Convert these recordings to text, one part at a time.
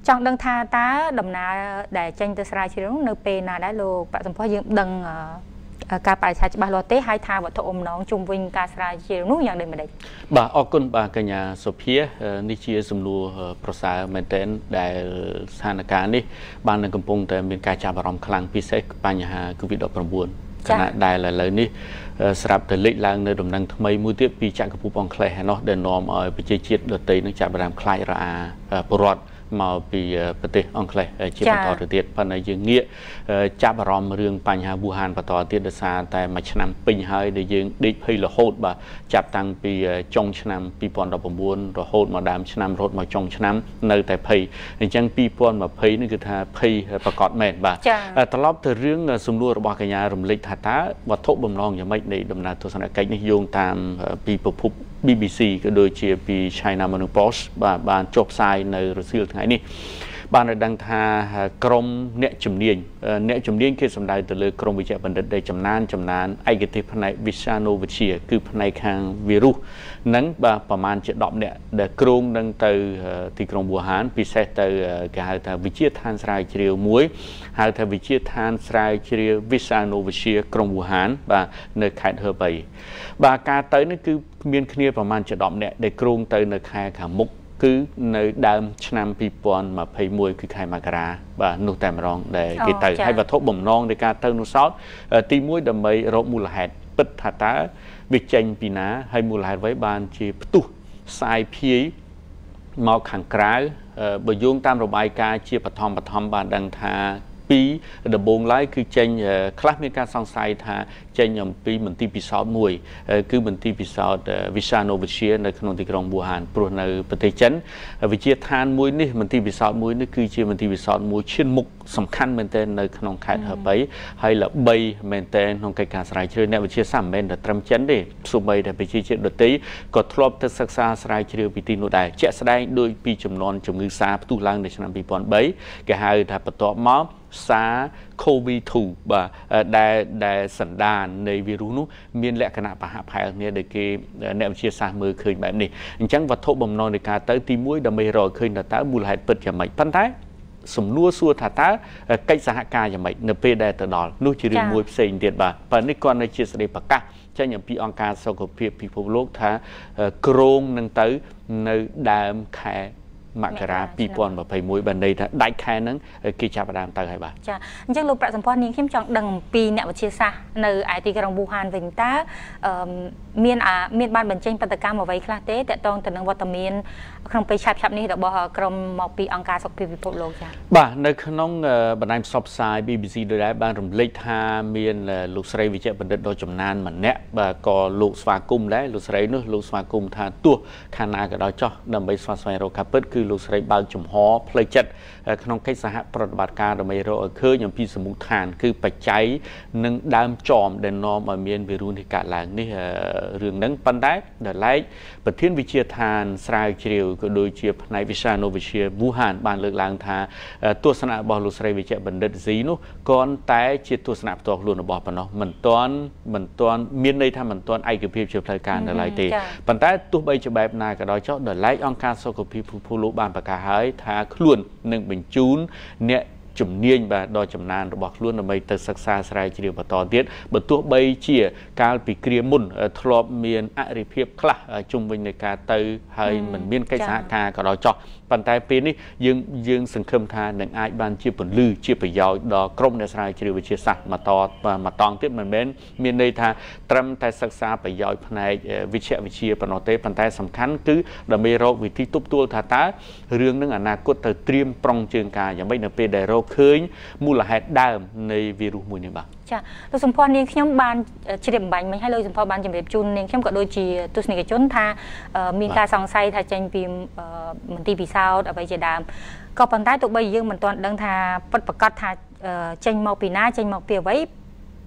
chọn đằng tha tá đầm nà để tranh từ sài chỉ đúng nơi pe nà đã lô bạn tổng phó dương đằng cà bài sài ba lô tế hai tha và thọ ôm nón chung vinh cà sài chỉ đúngอย่างđây mà đấy bà ở con bà cái nhà Sophia ní chia sum lùa prosa maintain đại sàn cả ní ban đang cầm pung tại miền cà chà bà ròm khlang pi sek ban nhà cứ việc đọc bằng buồnขณะได้หลายๆนี่สำหรับแต่เล็กลางในดมดังทำไมมือเทียบปีจากกับผู้ปองแคลเนาะเดินนอมเอาไปเจี๊ยดโดยตีนักจับประดามคลายระอาปรอดมาปีประเทศอังกฤษเชี่ยวต่อประเทศพันในยังเงี้ยจับรอมเรื่องปัญหาบูฮันประต่อที่เดชาแต่มาชนำปีให้ได้ยังได้พิลโหดบ่จับตั้งปีจงชนำปีปอนดอกบุญเราโหดมาดามชนำรถมาจงชนำในแต่พิจังปีปอนมาพินี่คือท่าพิประกอบแม่บ่ตลอดแต่เรื่องสมรู้ระบายกัญญารมลิกทัตตาวัตถุบ่มนองอย่างไม่ในดำนาทุสนาไก่นิยมตามปีประพุบ BBC ก็โดยเฉพาะปี China Morning Post บานจบไซในรัสเซียทั้งนี้บานดังทากรมเนจุมเนียนคือสำได้ตัวเลยกรมวิจัยบัณฑิตได้จำนานไอกติภายวิชาโนวิเชียคือภายทางวิรุนั้นประมาณจะดอกเนี่ยเด็กกรุงดังเตอที่กรมบัวหารพิเศษเตอการหาทางวิเชียทานสายเชียวมวยหาทางวิเชียทานสายเชียววิชาโนวิเชียกรมบัวหารในขายเธอไปการเตอนั่นคือมีนคณีประมาณจะดอกเนี่ยเด็กกรุงเตอในขายขามุกคือในดามชนำปีปอนมาพายมวยคือใครมากราบ่านุแต่มรองได้กิตให้วัตถุบ่มนองในการเติมนุสอดตีมวยดำไปรบมูลเหตุปิดหัตถาวิจัยปีนาให้มูลเหตุไว้บานจีประตูสายพีมาขังกราบยุงตามระบายการเชียปฐมบานดังทาปีเดบงไลคือเจนคลาสมีการสงสัยทาเจนยมปีเหมือนที่พิสาวมวยคือเหมือนที่พิสาววิชาโนวิเชียในขนมที่กรองบัวหานปรุในประเทศจันวิเชียทานมวยนี่เหมือนที่พิสาวมวยนี่คือเชื่อเหมือนที่พิสาวมวยเชื่อมุกสำคัญเหมือนเต้นในขนมขายเธอไปให้ละใบเหมือนเต้นของการสลายเชื่อในวิเชียสามเมนแต่ตรำจันดิสุใบแต่ไปเชื่อดตีก็ทลบทัศกษาสลายเชื่อปีติโนได้เจาะแสดงโดยปีจำนวนจำนวนซาประตูล่างในชนปีปอนใบแกหายถ้าประตอบม้อซาโควิดถูกบ่ได้สันดานในวิรุณุมีนและขณะปะหาภัยเนี่ยเด็กแนวเชียร์สามือเคยแบบนี้จังวัตถุบ่มนอนในการเตอตีมวยดำไม่รอเคยแต่ตามูลเหตุเปิดอย่างไรพันท้ายสมนัวสัวถาตาใกล้สหการอย่างไรเนเปได้ตลอดนู่นจะเรื่องมวยเสียงเดียดบ่ปันนี้ก่อนในเชียร์สเดปากะใช่อย่างปีองการสกปรกพิภพโลกท่ากรงนั่งเตอในดามแขมากราปีปอนแบบไปมวยบันไดได้แค่นั้นกิจประดามตาให้บ่าจ้ะจังลูกประสมพรนี้เข้มจังดังปีเนี่ยวิเชียซาในไอทีกรงบูฮานวิงตาเมียนบ้านบรรเจงปฏิกรรมเอาไว้คลาเต้แต่ต้องแต่นังวัตเมียนขนมไปชับนี้แต่บอกกรมมอปีองการสกปรกพิภพโลกจ้ะบ่าในขนมบันไดซอฟไซด์ BBC โดยได้บ้านรำเล็กทาเมียนลูกสไลวิจัยบันไดโดยจำนานเหมือนเนี้ยบ่าก็ลูกสวากุมได้ลูกสไลนู้ลูกสวากุมทาตัวขนาดก็ได้จ่อดำไปสวาสไลโรคาเปิดคือลูกสไลบางจุ่มหอเพลย์จัดขนมไก่สหปฏิบัติการโดยไม่รอเคยอย่างพิสมุทฐานคือปัจจัยหนึ่งดามจอมเดนนอมเมียนวิรุณที่กาหลังนี่เรื่องนั้นปันได้เดลไลประเทศวิเชียทานสไลเชียวก็โดยเชียบในวิชาโนวิเชียบูฮานบานเลือกลางทาตัวสนาบอลลูสไลวิเชียบันเดซีนุก่อนแต่เชียตัวสนาตัวลุนบอลปนเนาะเหมือนตอนเมียนในทำเหมือนตอนไอเกพีเชียบรายการเดลไลตีปันได้ตัวใบจะแบบนายก็โดยเฉพาะเดลไลองการสกปรกผู้รู้บานประกาศทาขลุ่นหนึ่งเป็นจูนเนี่ยจุ่มเนียนแบบดอยจำนานระบอกล้วนในตึกศึกษาสลายเชียวต่อเทียบตัวใบเชียการปีเกลียมุนทลบเมียนอริเพียบคละจุ่มวินในการเตยให้เหมือนเมียนไก่สาคาก็ดอยจอกปันไตปีนี้ยังสังคมทานหนึ่งไอ้บ้านเชียบผลลือเชียบไปยาวดอกรมในสลายเชียวเชียสักมาตองเทียบเหมือนเมียนในทาตรำแต่ศึกษาไปยาวภายในวิเชียปนเตปันไตสำคัญคือดำเมโรวิธีตุบตัวทาตาเรื่องนั้นอนาคตเตรียมปรองเชิงกาอย่างไม่เนเปไดโรเคยมูลเหตุได้ในวิรุมวยนี่บ้างจ้ะตัวสมพรนี่เข้มบานเฉลี่ยบันไม่ให้เลยสมพรบานจำเป็นจุนนี่เข้มก็โดยจีตัวสนิทจนท่ามีการส่องไซท่าจังปีเหมือนตีปีเศร้าเอาไปเจดามก็ปันใต้ตัวใบยื่นเหมือนตอนดังท่าปดประกาศท่าจังเมาปีหน้าจังเมาเปียไว้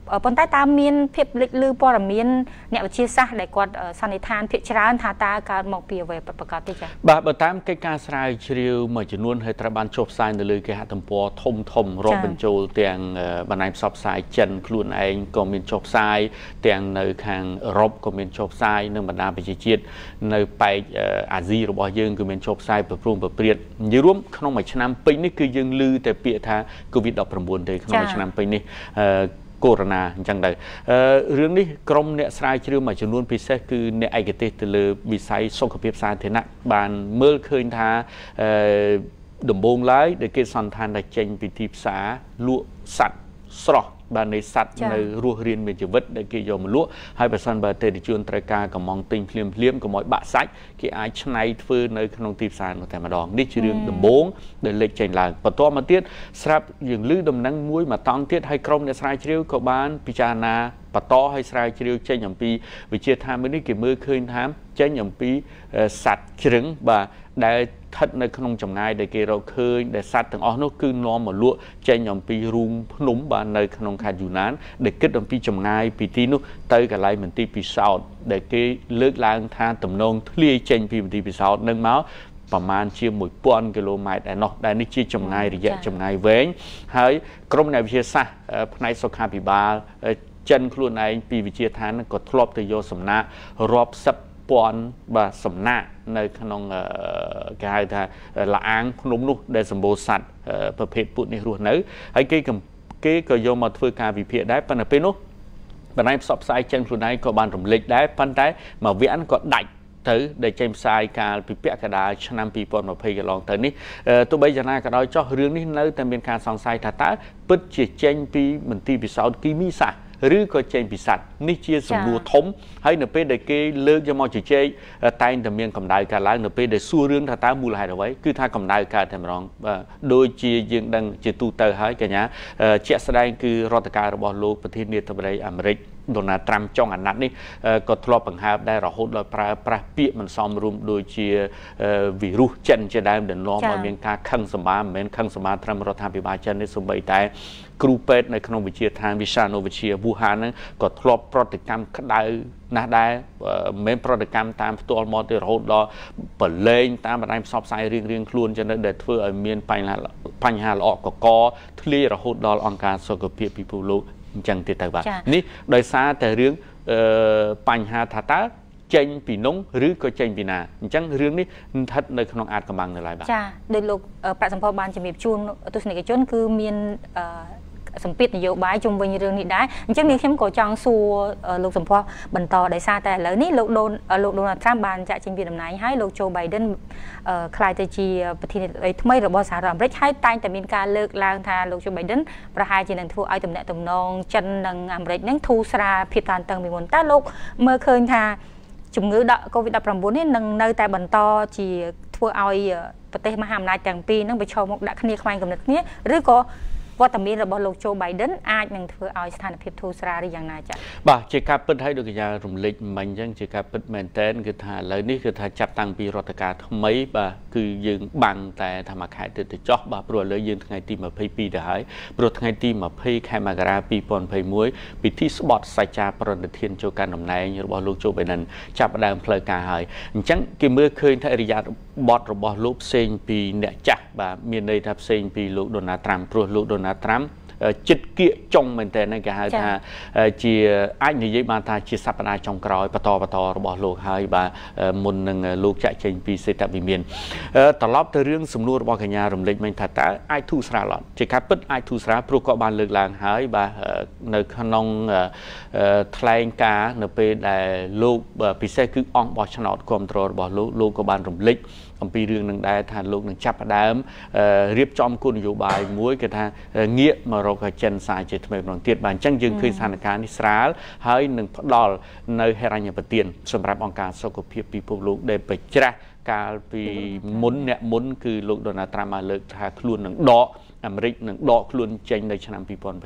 ប៉ុន្តែតាមមានភាពលេចលឺព័ត៌មានអ្នកវិទ្យាសាស្ត្រដែលគាត់សន្និដ្ឋានភាគច្រើនថាតើកើតមកពីអ្វីប្រកាសទេចា៎បាទបើតាមកិច្ចការស្រាវជ្រាវមួយចំនួនហើយត្រូវបានចុះផ្សាយនៅលើគេហទំព័រធំរាប់បញ្ចូលទាំងបណ្ដាញផ្សព្វផ្សាយចិនខ្លួនឯងក៏មានចុះផ្សាយទាំងនៅខាងអឺរ៉ុបក៏មានចុះផ្សាយនិងបណ្ដាប្រជាជាតិនៅប៉ែកអាស៊ីរបស់យើងក៏មានចុះផ្សាយប្រព្រឹត្តប្រព្រាតនិយាយរួមក្នុងមួយឆ្នាំពេញនេះគឺយើងឮតែពាក្យថា COVID-19 ទេក្នុងមួយឆ្នាំពេញនេះកូវីដ អញ្ចឹងទៅរឿងនេះក្រុមអ្នកស្រាវជ្រាវមួយចំនួនពិសេសគឺអ្នកឯកទេសទៅលើវិស័យសុខភាពសាធារណៈបានមើលឃើញថាដំបូងឡើយដែលគេសន្និដ្ឋានថាចេញពីទីផ្សារលក់សត្វស្រស់បាននៃសត្វនៅរស់រានមានជីវិតដែលគេយកមកលក់ហើយបើសិនបើអតិថិជនត្រូវការកំងទិញភ្លាមៗកុំឲ្យបាក់សាច់គេអាចច្នៃធ្វើនៅក្នុងទីផ្សារនោះតែម្ដងនេះជារឿងដំបូងដែលលេចចេញឡើងបន្ទាប់មកទៀតស្រាប់យើងឮដំណឹងមួយមកតង់ទៀតហើយក្រុមអ្នកស្រាវជ្រាវក៏បានពិចារណាបន្តឲ្យស្រាវជ្រាវចេញអំពីវិទ្យាឋានមួយនេះគេមើលឃើញថាចេញអំពីសត្វជ្រឹងបាទដែលស្ថិតនៅក្នុងចម្ងាយដែលគេរកឃើញដែលសត្វទាំងអស់នោះគឺនាំមកលក់ចេញអំពីរូងភ្នំបាទនៅក្នុងខេត្តយូណានដែលគិតអំពីចម្ងាយពីទីនោះទៅកន្លែងមន្ទីរពិសោធន៍ដែលគេលើកឡើងថាទំនងធ្លាយចេញពីមន្ទីរពិសោធន៍នឹងមកប្រមាណជា1000គីឡូម៉ែត្រឯណោះដែលនេះជាចម្ងាយរយៈចម្ងាយវែងហើយក្រុមអ្នកវិទ្យាសាស្ត្រផ្នែកសុខាភិបាលចិនខ្លួនឯងពីវិទ្យាឋានក៏ធ្លាប់ទៅយកសំណាក់រាប់សិបពាន់បាទសំណាក់នៅក្នុងគេហៅថាលអាងភ្នំនោះដែលសម្បូរសត្វប្រភេទពួកនេះរស់នៅហើយគេក៏យកមកធ្វើការវិភាគដែរប៉ុន្តែពេលនោះបណ្ដាញផ្សព្វផ្សាយចិនខ្លួនឯងក៏បានរំលេចដែរប៉ុន្តែមួយវគ្គក៏ដាច់ទៅដែលចេញផ្សាយកាលពីពាក់កណ្ដាលឆ្នាំ2020កន្លងទៅនេះទោះបីយ៉ាងណាក៏ដោយចោះរឿងនេះនៅតែមានការសង្ស័យថាតើពិតជាចេញពីមន្ទីរពិសោធន៍គីមីសាស្ត្រឬក៏ចេញពីសត្វនេះជាសំណួរធំហើយនៅពេលដែលគេលើកយកមកជជែកតែងតែមានកម្ដៅកើតឡើងនៅពេលដែលសួររឿងថាតើមូលហេតុអ្វីគឺថាកម្ដៅកើតតែម្ដងដូចជាយើងដឹងជាទូទៅហើយកញ្ញាជាក់ស្ដែងគឺរដ្ឋការរបស់លោកប្រធានាធិបតីអាមេរិកដូណាល់ត្រាំចុងអាណត្តិនេះក៏ធ្លាប់បង្ហើបដែររហូតដល់ប្រើប្រាស់ពាក្យមិនសមរម្យដូចជាវីរុសចិនជាដើមដែលនាំឲ្យមានការខឹងសម្បាមិនមែនខឹងសម្បាត្រឹមរដ្ឋាភិបាលចិននេះសូម្បីតែគ្រូពេទ្យនៅក្នុងវិទ្យាឋានវិសានុវិទ្យាវូហានហ្នឹងក៏ធ្លាប់ប្រតិកម្មក្តៅណាស់ដែរមិនមែនប្រតិកម្មតាមផ្ទាល់មកទេរហូតដល់ប្រឡែងតាមបណ្ដាញផ្សព្វផ្សាយរៀងៗខ្លួនចឹងដែលធ្វើឲ្យមានបញ្ហាល្អកកធ្លាយរហូតដល់អង្គការសុខភាពពិភពលោកអញ្ចឹងទៀតទៅបាទនេះដោយសារតែរឿងបញ្ហាថាតើចេញពីនងឬក៏ចេញពីណាអញ្ចឹងរឿងនេះស្ថិតនៅក្នុងអាចកំបាំងនៅឡើយបាទចាដោយលោកប្រាក់សម្ពោធបានជំរាបជូនទស្សនិកជនគឺមានសម្ពាធនយោបាយជុំវិញរឿងនេះដែរអញ្ចឹងនាងខ្ញុំក៏ចង់សួរលោកសម្ពោធបន្តដោយសារតែឥឡូវនេះលោកដូណាល់ត្រាំបានចាក់ចេញពីតំណែងហើយលោកโจ Biden ខ្លាយទៅជាប្រធានាធិបតីថ្មីរបស់សហរដ្ឋអាមេរិកហើយតែងតែមានការលើកឡើងថាលោកโจ Biden ប្រហែលជានឹងធ្វើឲ្យទំនាក់ទំនងចិននិងអាមេរិកនឹងធូរស្រាលភាពតានតឹងពីមុនតើលោកមើលឃើញថាជំងឺCOVID-19 នេះនឹងនៅតែបន្តជាធ្វើឲ្យប្រទេសមហាអំណាចទាំងពីរនឹងប្រឈមមុខដាក់គ្នាខ្វែងគំនិតគ្នាឬក៏វត្តមានរបស់លោកโจ Biden អាចនឹងធ្វើឲ្យស្ថានភាពធូរស្រាលឬយ៉ាងណាចា៎បាទជាការពិតឲ្យដូចកញ្ញារំលេចមិញអញ្ចឹងជាការពិតមែនតើគឺថាឥឡូវនេះគឺថាចាប់តាំងពីរដ្ឋការថ្មីបាទគឺយើងបាំងតែថាមួយខែទៅចោះបាទព្រោះឥឡូវយើងថ្ងៃទី22ទៅហើយព្រោះថ្ងៃទី20ខែមករា2021ពិធីស្បត់សច្ចាប្រណិធានចូលកាន់តំណែងរបស់លោកโจ Biden ចាប់ផ្ដើមផ្លូវការហើយអញ្ចឹងគេមើលឃើញថាអរិយាប័ត្ររបស់លោកផ្សេងពីអ្នកចាស់បាទមានន័យថាផ្សេងពីលោកដូណាល់ត្រាំព្រោះលោកដូណាល់ត្រាំចិត្តគៀកចុងមែនតើគេហៅថាជាអាចនិយាយបានថាជាសប្តាហ៍ចុងក្រោយបន្តរបស់លោកហើយបាទមុននឹងលោកចាក់ចេញពីសេតវិមានត្រឡប់ទៅរឿងសំណួររបស់កញ្ញារំលេចមិញថាតើអាចធូរស្រាលអត់ជាការពិតអាចធូរស្រាលព្រោះគាត់បានលើកឡើងហើយបាទនៅក្នុងថ្លែងការណ៍នៅពេលដែលលោកពិសេសគឺអង្គបោះឆ្នោតគ្រប់គ្រងរបស់លោកក៏បានរំលេចអំពីរឿងនឹងដែរថាលោកនឹងចាប់ផ្ដើមរៀបចំគោលនយោបាយមួយគឺថាងាកមករកចិនសាជាថ្មីម្ដងទៀតបាទអញ្ចឹងយើងឃើញស្ថានភាពនេះស្រាលហើយនឹងផ្ដល់នៅហិរញ្ញប្បទានសម្រាប់អង្គការសុខភាពពិភពលោកដែលប្រច្រាស់កាលពីអ្នកមុនគឺលោកដូណាល់ត្រាំបានលើកថាខ្លួននឹងដកអាមេរិកនឹងដកខ្លួនចេញនៅឆ្នាំ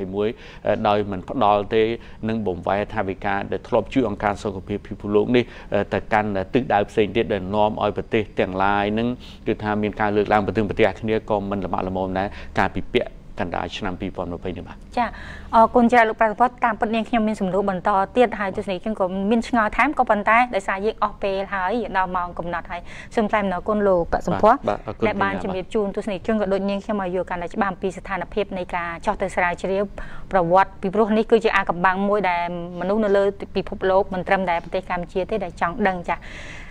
2021ដោយមិនផ្ដល់ទេនឹងបំវែថាវិការដែលធ្លាប់ជួយអង្គការសុខភាពពិភពលោកនេះទៅកាន់ទិសដៅផ្សេងទៀតដែលនាំឲ្យប្រទេសទាំងឡាយនឹងគឺថាមានការលើកឡើងប្រទេសគ្នាក៏មិនល្បាក់ល្មមដែរការពិពាក់កណ្ដាលឆ្នាំ2020នេះបាទចាគុណចាលោកប្រពន្ធតាមពិតនាងខ្ញុំមានសំណួរបន្តទៀតហើយទស្សនិកជនក៏មានឆ្ងល់ថែមក៏ប៉ុន្តែដោយសារយើងអស់ពេលហើយដល់ម៉ោងកំណត់ហើយសូមថ្លែងអំណរគុណលោកប្រសម្ពោះដែលបានជំរាបជូនទស្សនិកជនក៏ដូចនាងខ្ញុំឲ្យយល់កាន់តែច្បាស់អំពីស្ថានភាពនៃការចោះទៅស្រាវជ្រាវប្រវត្តិពីព្រោះនេះគឺជាអាកំបាំងមួយដែលមនុស្សនៅលើពិភពលោកមិនត្រឹមតែប្រទេសកម្ពុជាទេដែលចង់ដឹងចា